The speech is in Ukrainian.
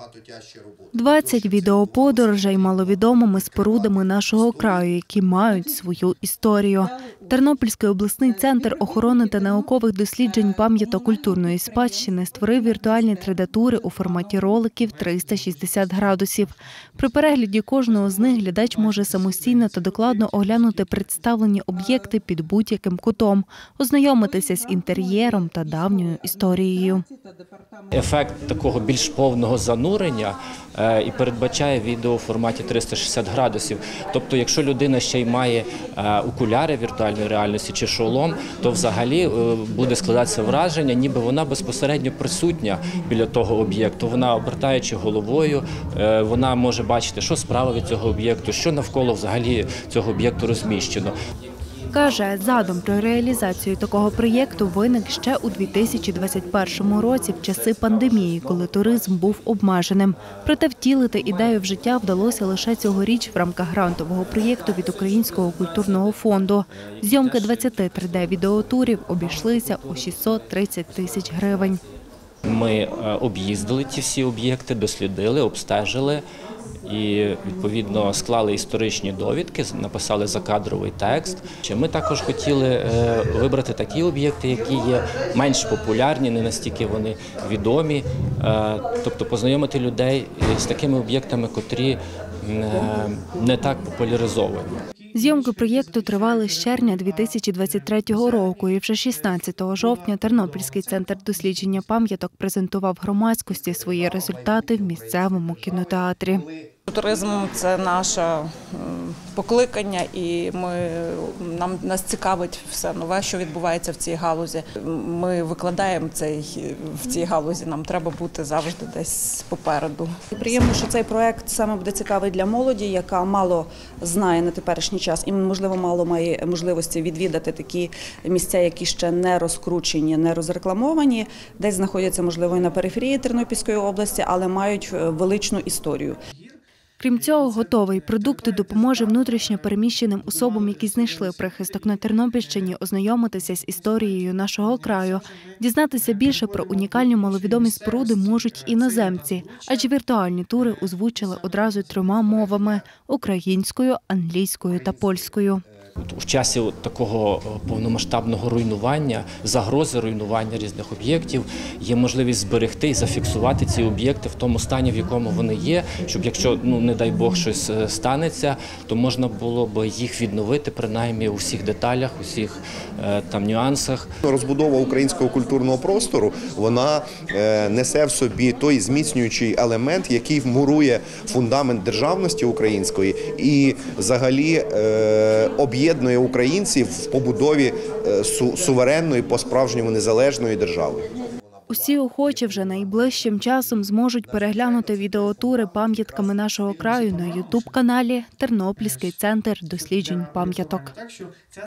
20 відеоподорожей маловідомими спорудами нашого краю, які мають свою історію. Тернопільський обласний центр охорони та наукових досліджень пам'яток культурної спадщини створив віртуальні 3D-тури у форматі роликів 360 градусів. При перегляді кожного з них глядач може самостійно та докладно оглянути представлені об'єкти під будь-яким кутом, ознайомитися з інтер'єром та давньою історією. Ефект такого більш повного занурення і передбачає відео у форматі 360 градусів. Тобто, якщо людина ще й має окуляри віртуальної реальності чи шолом, то взагалі буде складатися враження, ніби вона безпосередньо присутня біля того об'єкту. Вона, обертаючи головою, вона може бачити, що справа від цього об'єкту, що навколо взагалі цього об'єкту розміщено. Каже, задум про реалізацію такого проєкту виник ще у 2021 році в часи пандемії, коли туризм був обмеженим. Проте втілити ідею в життя вдалося лише цьогоріч в рамках грантового проєкту від Українського культурного фонду. Зйомки 20 3D-відеотурів обійшлися у 630 тисяч гривень. Ми об'їздили ті всі об'єкти, дослідили, обстежили і, відповідно, склали історичні довідки, написали закадровий текст. Ми також хотіли вибрати такі об'єкти, які є менш популярні, не настільки вони відомі, тобто познайомити людей з такими об'єктами, котрі не так популяризовані. Зйомки проєкту тривали з червня 2023 року, і вже 16 жовтня Тернопільський центр дослідження пам'яток презентував громадськості свої результати в місцевому кінотеатрі. Туризм – це наше покликання, і нас цікавить все нове, що відбувається в цій галузі. Ми викладаємо в цій галузі, нам треба бути завжди десь попереду. Приємно, що цей проект саме буде цікавий для молоді, яка мало знає на теперішній час і, можливо, мало має можливості відвідати такі місця, які ще не розкручені, не розрекламовані, десь знаходяться, можливо, і на периферії Тернопільської області, але мають величну історію. Крім цього, готовий продукт допоможе внутрішньо переміщеним особам, які знайшли прихисток на Тернопільщині, ознайомитися з історією нашого краю. Дізнатися більше про унікальні маловідомі споруди можуть іноземці, адже віртуальні тури озвучили одразу 3 мовами – українською, англійською та польською. В часі такого повномасштабного руйнування, загрози руйнування різних об'єктів, є можливість зберегти і зафіксувати ці об'єкти в тому стані, в якому вони є, щоб якщо, не дай Бог, щось станеться, то можна було б їх відновити принаймні у всіх деталях, у всіх нюансах. Розбудова українського культурного простору, вона несе в собі той зміцнюючий елемент, який вмурує фундамент державності української і взагалі об'єднує українців в побудові суверенної, по-справжньому незалежної держави. Усі охочі вже найближчим часом зможуть переглянути відеотури пам'ятками нашого краю на YouTube-каналі «Тернопільський центр досліджень пам'яток».